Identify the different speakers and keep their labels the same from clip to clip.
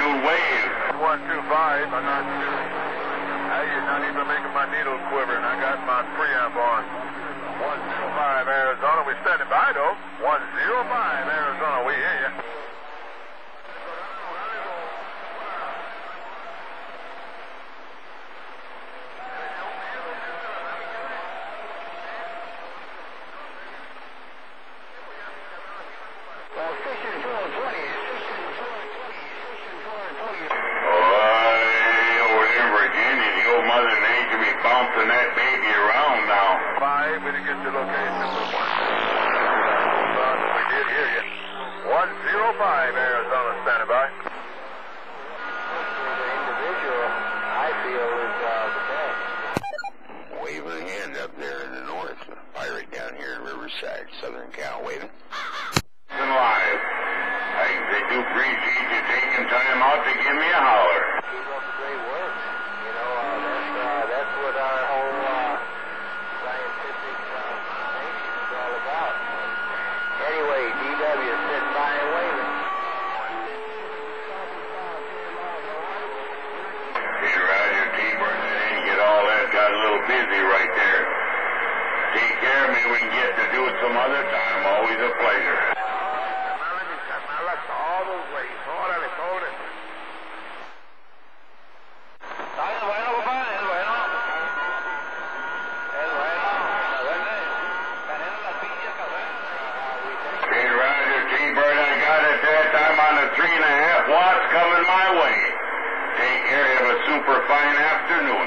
Speaker 1: altitude wave.
Speaker 2: 125, I'm not sure. You're not even making my needle quiver, and I got my preamp on. 105 Arizona, we standing by though. 105 Arizona, we hear you.
Speaker 1: Bouncing that baby around now.
Speaker 2: 5, we didn't get your location. We did hear you. 105 Arizona, standing by. The individual, I feel, is the best.
Speaker 1: Waving a hand up there in the north. A pirate down here in Riverside, Southern Cal, waving. And live. They do appreciate you taking time out to give me a holler.
Speaker 2: Keep up the great work. You know, that's what our whole scientific nation is all about. Anyway, DW sitting by and waving.
Speaker 1: Hey, Roger, T-Bird, I didn't get all that. Got a little busy right there. Take care of me. We can get to do it some other time. Always a pleasure.
Speaker 2: All those ways. Órale, sobre.
Speaker 1: Hey, Roger, T-Bird, I got it that time on the 3.5 watts coming my way. Take care. Have a super fine afternoon.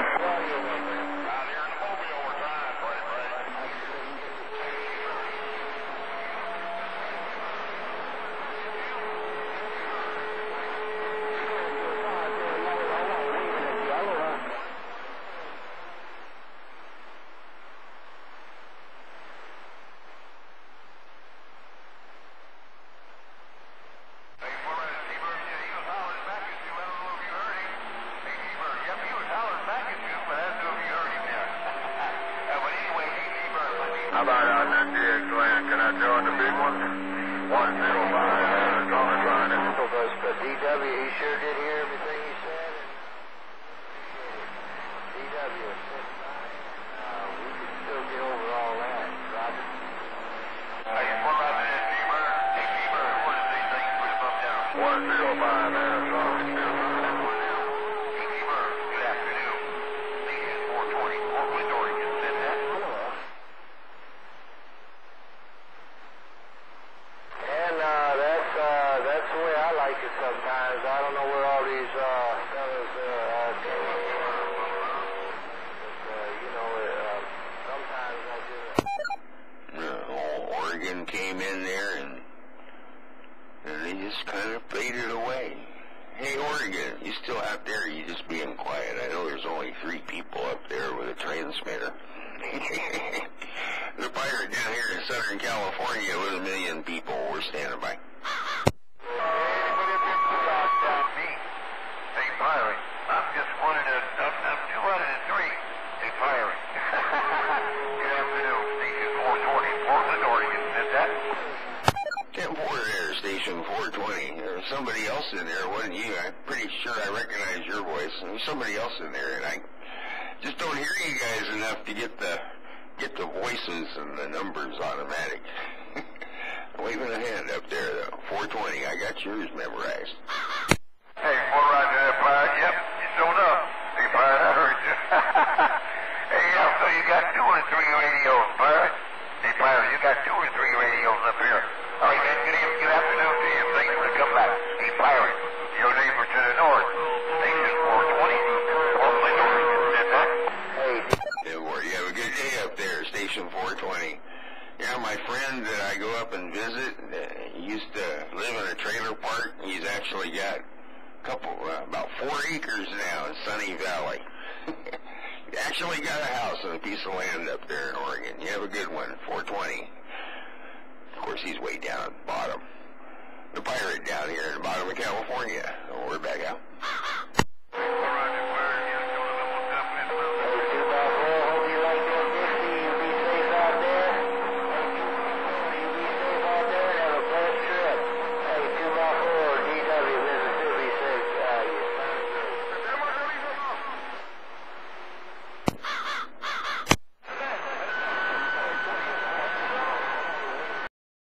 Speaker 2: How about out there, DX land? Can I join the big one? 105 Arizona trying to. But DW, he sure did hear everything he said. DW, we can still get over all that. Roger. Hey, what about that, T-Bird? Hey, T-Bird, what is these things put up down? 105 Arizona. Hey, T-Bird, good afternoon. Station 420, Portland, Oregon. Send that. That's the way I like it sometimes. I don't know where all these fellas came up from. But, sometimes I just...
Speaker 1: Oregon came in there and they just kind of faded away. Hey, Oregon, you still out there? You just being quiet. I know there's only 3 people up there with a transmitter. The pirate down here in Southern California with 1 million people. We're standing by.
Speaker 2: Hey, pirate, I'm just wanting to... I'm 203. Hey, pirate. Good afternoon, Station 420, Portland, Oregon. Is that?
Speaker 1: 10-4 there, Station 420. There was somebody else in there, wasn't you? I'm pretty sure I recognize your voice. There was somebody else in there, and I just don't hear you guys enough to get the voices and the numbers automatic. Waving a hand up there, though. 420, I got yours memorized.
Speaker 2: Hey, 4 Roger there, pirate. Yep, you showed up. Hey, pirate, I heard you. Hey, so you got 2 or 3 radios, pirate? Hey, pirate, you got 2 or 3 radios up here. All right, man, good afternoon to you. Thanks for coming back. Hey, pirate, your neighbor to the north, Station 420, Portland, Oregon. Is that? Hey.
Speaker 1: You have a good day up there, Station 420. Yeah, my friend that I go up and visit, he used to live in a trailer park. He's actually got about 4 acres now in Sunny Valley. He actually got a house and a piece of land up there in Oregon. You have a good one, 420. Of course, he's way down at the bottom. The pirate down here in the bottom of California,